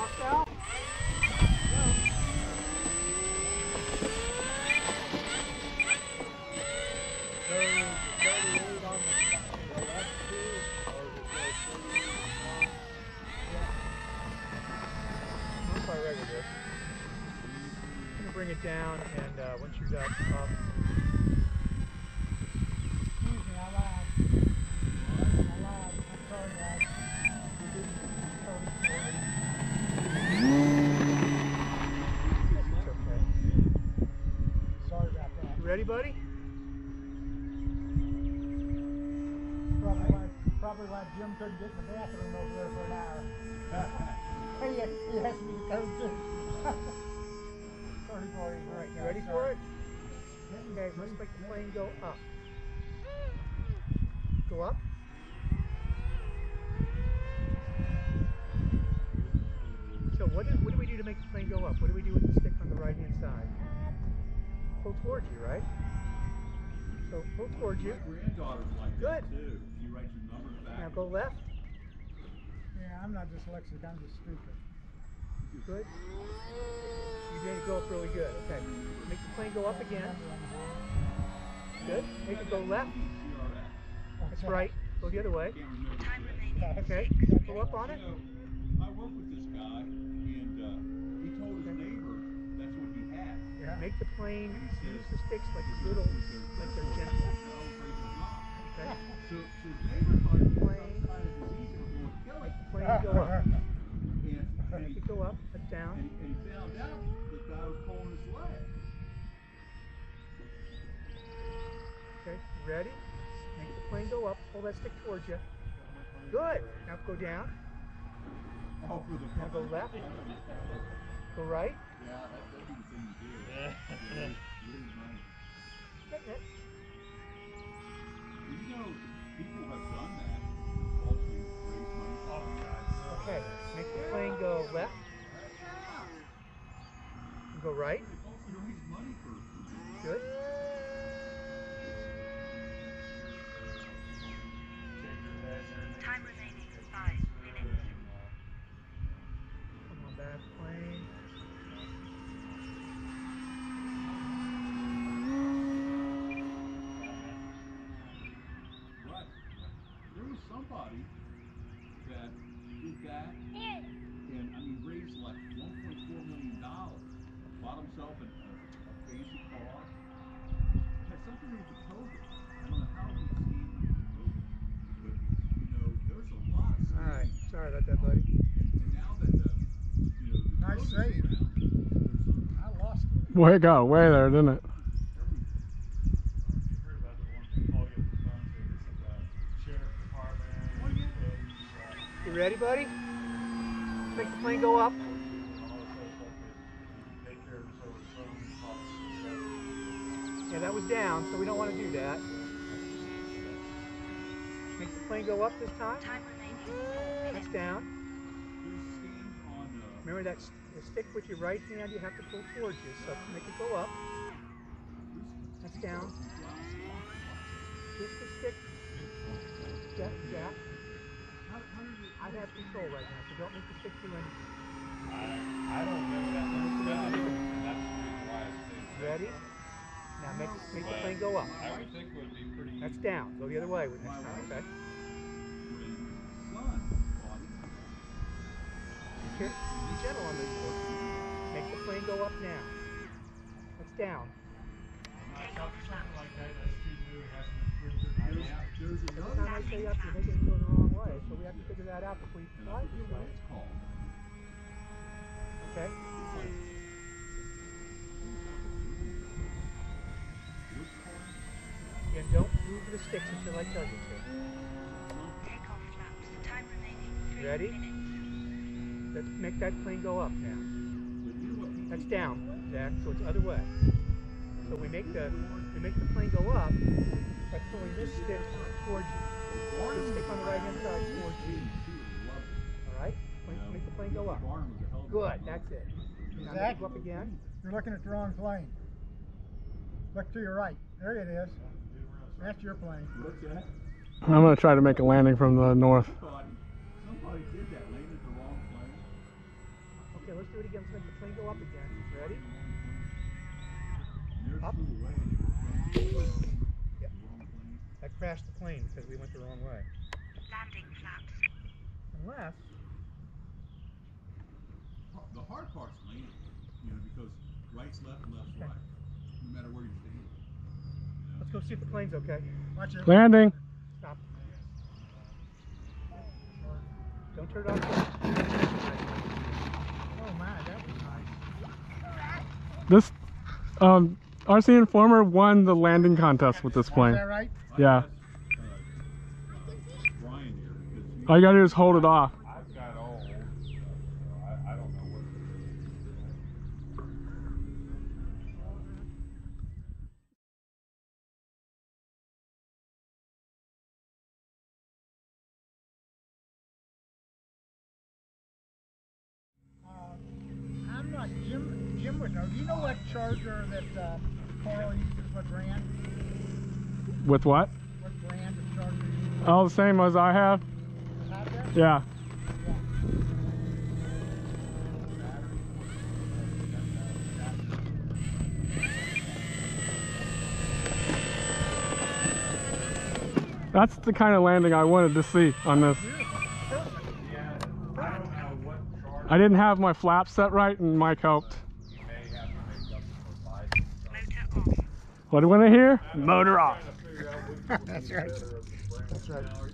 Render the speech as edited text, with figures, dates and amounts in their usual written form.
South. So, is it 38 on the left too, or is it 38 on? Yeah. Not quite right with this. I'm going to bring it down, and once you're up. Excuse me, I lied. I'm sorry, guys. It's okay. Sorry about that. You ready, buddy? Probably why Jim couldn't get in the bathroom over there for an hour. He asked me to come too. Sorry for you. All right, you ready for it? Okay, let's make the plane go up. Go up. So what do we do to make the plane go up? What do we do with the stick on the right hand side? Pull towards you, right? So pull towards you. My granddaughter's like Good. that too. You write your number back. Now go left. Yeah, I'm not dyslexic, I'm just stupid. Good. You did go up really good. Okay. Make the plane go up again. Good. Make it go left. That's right. Go the other way. Okay. Go up on it. I work with this guy, and he told his neighbor that's what he had. Yeah. Make the plane use the sticks like little, like they're gentle. Okay. So his neighbor thought he had some kind of disease that was going to kill it. Plane go up. And Make it go up. That's down. And he found out the guy was pulling his leg. Okay. Ready? Make the plane go up. Pull that stick towards you. Good. Now go down. Oh, for the Now go left. Go right. Yeah, that'd be the thing to do. Yeah. Lose money. Getting it. You know, people have done that. Falsely raise money. Oh, God. Okay. Make the plane go left. And go right. They falsely raise money for. Good. Time remaining 5 minutes. Come on back, plane. Right. There was somebody that did that, and I mean raised like $1.4 million. Bought himself a fancy car. It had something to do with COVID. I don't know how he schemed with COVID, but you know, there's a lot of. All right. Sorry about that, buddy. And now that the Nice save. I lost it. Boy, it got away there, didn't it? You ready, buddy? Make the plane go up. Yeah, that was down, so we don't want to do that. Make the plane go up this time. Time remaining 4 That's minutes. down. Remember that the stick with your right hand you have to pull towards you, so make it go up. That's down. Twist the stick. Jack. I have control right now, so don't make the stick do anything. I don't remember that much about it, and that's the reason why I stayed. Ready? Now make the plane go up. I would think it would be pretty easy. That's down. Go the other way with next time, okay? Be gentle on this one. Make the plane go up now. That's down. There's Every another time I say up, you're making it go the wrong way, so we have to figure that out before you fly this way. Okay? Again, don't move the sticks until I tell you to. Takeoff flaps. Time remaining 3 Ready? minutes. Let's make that plane go up now. That's down, Jack, so it's the other way. So we make the plane go up by pulling this stick towards you. This stick on the right hand side towards you. Alright? Make the plane go up. Good, that's it. Now make it go up again. You're looking at the wrong plane. Look to your right. There it is. That's your plane. What's that? I'm going to try to make a landing from the north. Somebody did that, landed the wrong plane. do it again. Let's make the plane go up again. Ready? Up. Yep. That crashed the plane because we went the wrong way. Landing flaps. Unless, The hard part's landing, you know, because right's left and left's right, no matter where you're standing. let's go see if the plane's okay. Watch it. Landing. Stop. Don't turn it off. Oh my, that was nice. This RC Informer won the landing contest with this Is plane. that right? Yeah. Brian here, because All you gotta do is hold it off. I've got old, so I don't know what to do. I'm not Jim would know. Do you know what charger that Carl uses? What brand? With what? What brand of charger you use? Oh, the same as I have? Out there? Yeah. That's the kind of landing I wanted to see on this. Yeah, I don't know what charge I didn't have my flaps set right and Mike helped. you may have to make up for license. Motor off. What do you want to hear? Motor off. Trying to figure out which one would That's be right. better as a brand. That's right. now, are